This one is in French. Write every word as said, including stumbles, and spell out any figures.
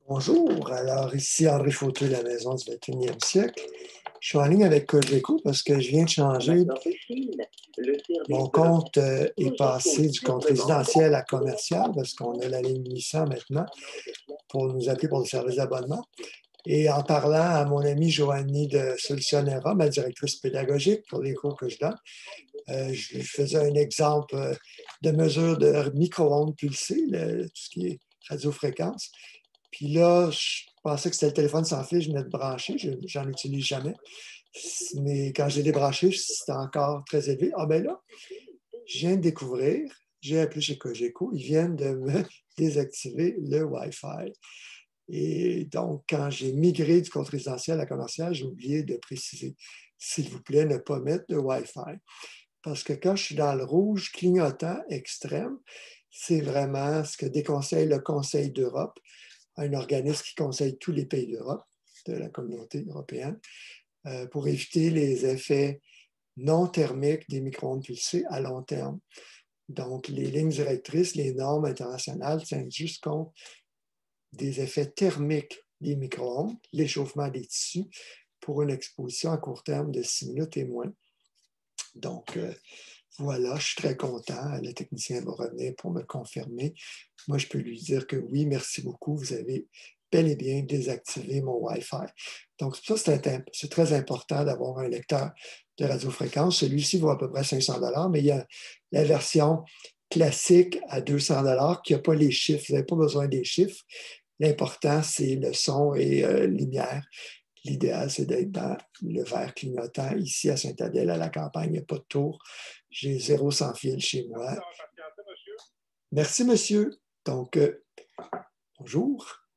Bonjour, alors ici André Fauteux de la Maison du vingt et unième siècle. Je suis en ligne avec Cogeco parce que je viens de changer. Mon compte euh, est passé du compte résidentiel à commercial parce qu'on a la ligne huit cents maintenant pour nous appeler pour le service d'abonnement. Et en parlant à mon amie Joanie de Solutionnera, ma directrice pédagogique pour les cours que je donne, euh, je lui faisais un exemple euh, de mesure de micro-ondes pulsées, le- tout ce qui est radiofréquence. Puis là, je pensais que c'était le téléphone sans fil, je venais de brancher, je n'en utilise jamais. Mais quand j'ai débranché, c'était encore très élevé. Ah ben là, je viens de découvrir, j'ai appelé chez Cogeco, ils viennent de me désactiver le Wi-Fi. Et donc, quand j'ai migré du compte résidentiel à commercial, j'ai oublié de préciser, s'il vous plaît, ne pas mettre de Wi-Fi. Parce que quand je suis dans le rouge clignotant extrême, c'est vraiment ce que déconseille le Conseil d'Europe, un organisme qui conseille tous les pays d'Europe, de la communauté européenne, euh, pour éviter les effets non thermiques des micro-ondes pulsées à long terme. Donc, les lignes directrices, les normes internationales tiennent juste compte des effets thermiques des micro-ondes, l'échauffement des tissus, pour une exposition à court terme de six minutes et moins. Donc, euh, voilà, je suis très content. Le technicien va revenir pour me confirmer. Moi, je peux lui dire que oui, merci beaucoup, vous avez bel et bien désactivé mon Wi-Fi. Donc, ça, c'est très important d'avoir un lecteur de radiofréquence. Celui-ci vaut à peu près cinq cents dollars, mais il y a la version classique à deux cents dollars qui n'a pas les chiffres. Vous n'avez pas besoin des chiffres. L'important, c'est le son et euh, lumière. L'idéal, c'est d'être dans le vert clignotant. Ici, à Saint-Adèle, à la campagne, il n'y a pas de tour. J'ai zéro sans fil chez moi. Merci, monsieur. Donc, euh, bonjour.